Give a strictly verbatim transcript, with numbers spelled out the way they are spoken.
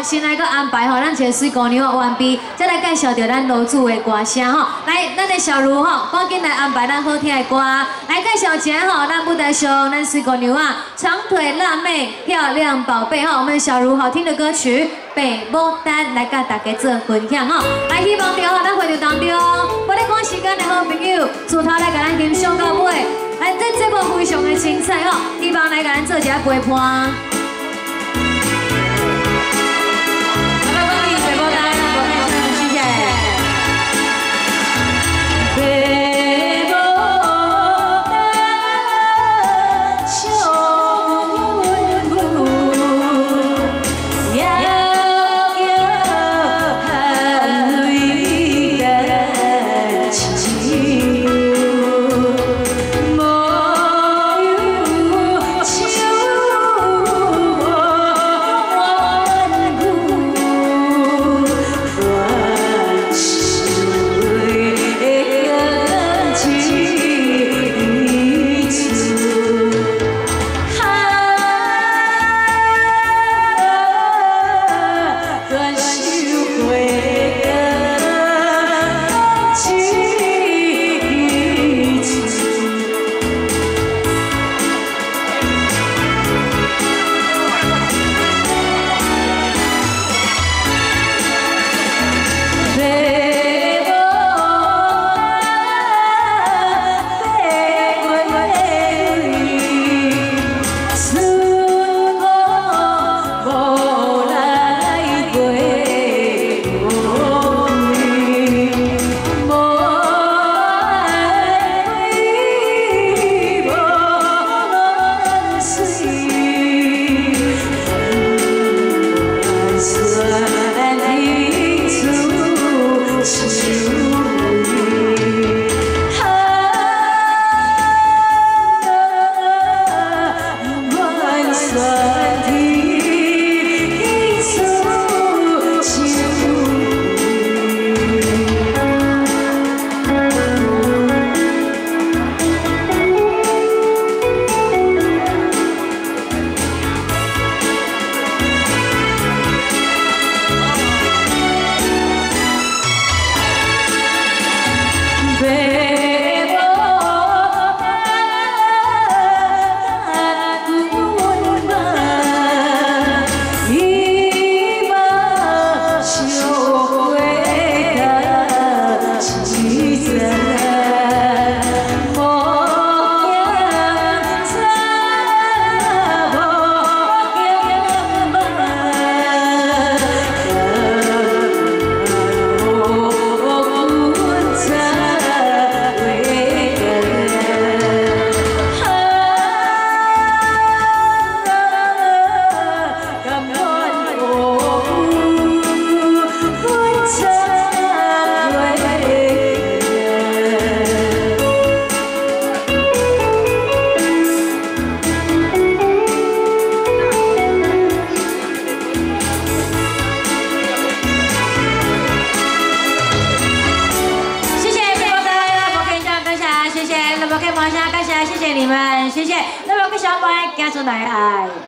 先来个安排吼，咱一个水姑娘完毕，再来介绍着咱楼主的歌声吼。来，咱的小茹吼，赶紧来安排咱好听的歌。来介绍一下吼，咱舞台上咱水姑娘啊，长腿辣妹，漂亮宝贝哈，我们小茹好听的歌曲《北牡丹》来甲大家做分享吼。来，希望着吼，咱会场当中，我咧赶时间的好朋友，从头来甲咱欣赏到尾。来，这节目非常的精彩吼，希望来甲咱做一下陪伴。 谢谢你们，谢谢。那么，我小白家出来爱。